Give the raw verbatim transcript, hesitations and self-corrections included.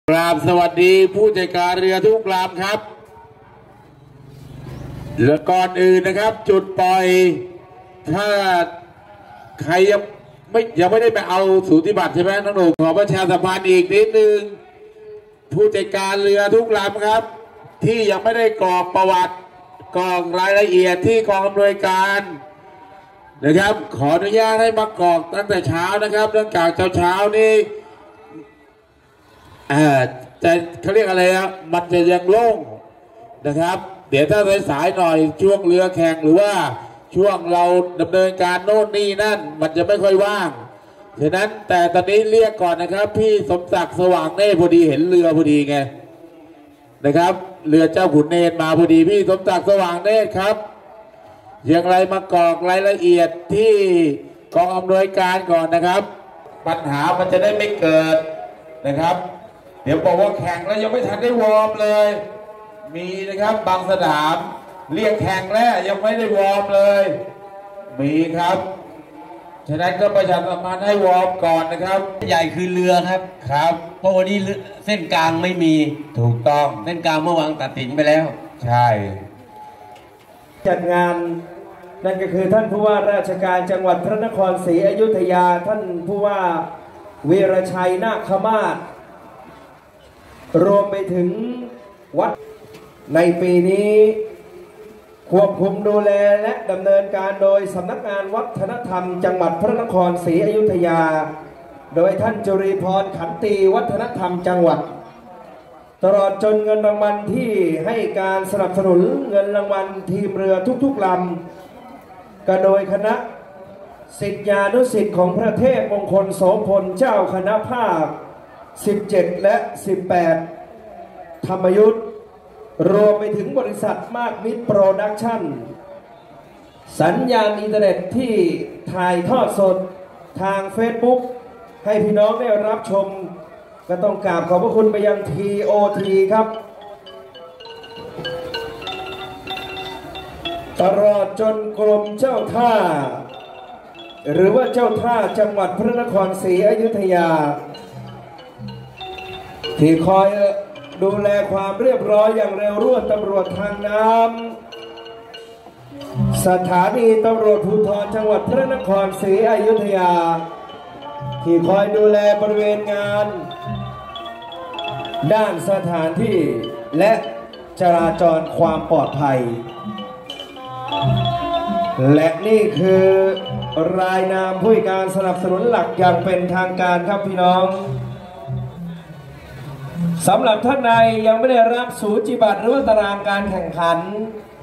กราบสวัสดีผู้จัดการเรือทุกลำครับและก่อนอื่นนะครับจุดปล่อยถ้าใครยังไม่ยังไม่ได้ไปเอาสูติบัตรใช่ไหมน้องหนุ่มขอประชาสัมพันธ์อีกนิดนึงผู้จัดการเรือทุกลำครับที่ยังไม่ได้กรอกประวัติกรอกรายละเอียดที่กองอำนวยการนะครับขออนุญาตให้มากรอกตั้งแต่เช้านะครับเนื่องจากเช้าเช้านี้อ่าแต่เขาเรียกอะไรนะมันจะยังโล่งนะครับเดี๋ยวถ้าสายๆหน่อยช่วงเรือแข่งหรือว่าช่วงเราดำเนินการโน่นนี่นั่นมันจะไม่ค่อยว่างฉะนั้นแต่ตอนนี้เรียกก่อนนะครับพี่สมศักดิ์สว่างเน่พอดีเห็นเรือพอดีไงนะครับเรือเจ้าขุนเนตรมาพอดีพี่สมศักดิ์สว่างเน่ครับอย่างไรมากรอกรายละเอียดที่กองอำนวยการก่อนนะครับปัญหามันจะได้ไม่เกิดนะครับเดี๋ยวบอกว่าแข่งแล้วยังไม่ทันได้วอร์มเลยมีนะครับบางสนามเรียกแข่งแล้วยังไม่ได้วอร์มเลยมีครับฉะนั้นก็ประชาสัมพันธ์ให้วอร์มก่อนนะครับใหญ่คือเรือครับครับเพราะวันนี้เส้นกลางไม่มีถูกต้องเส้นกลางเมื่อวานตัดสินไปแล้วใช่จัดงานนั่นก็คือท่านผู้ว่าราชการจังหวัดพระนครศรีอยุธยาท่านผู้ว่าวีรชัยนาคมาศรวมไปถึงวัดในปีนี้ควบคุมดูแลและดำเนินการโดยสำนักงานวัฒนธรรมจังหวัดพระนครศรีอยุธยาโดยท่านจุรีพรขันตีวัฒนธรรมจังหวัดตลอดจนเงินรางวัลที่ให้การสนับสนุนเงินรางวัลทีมเรือทุกๆลำก็โดยคณะศิษยานุศิษย์ของพระเทพมงคลโสพลเจ้าคณะภาคสิบเจ็ดและสิบแปดธรรมยุทธรวมไปถึงบริษัทมากมิตรโปรดักชั่นสัญญาณอินเทอร์เน็ตที่ถ่ายทอดสดทาง เฟซบุ๊ก ให้พี่น้องได้รับชมก็ต้องกราบขอบพระคุณไปยัง ที โอ ที ครับตลอดจนกรมเจ้าท่าหรือว่าเจ้าท่าจังหวัดพระนครศรีอยุธยาที่คอยดูแลความเรียบร้อยอย่างเร็วรวดตำรวจทางน้ำสถานีตำรวจภูธรจังหวัดพระนครศรีอยุธยาที่คอยดูแลบริเวณงานด้านสถานที่และจราจรความปลอดภัยและนี่คือรายนามผู้การสนับสนุนหลักอย่างเป็นทางการครับพี่น้องสำหรับท่านใดยังไม่ได้รับสูจิบัตรหรือตารางการแข่งขัน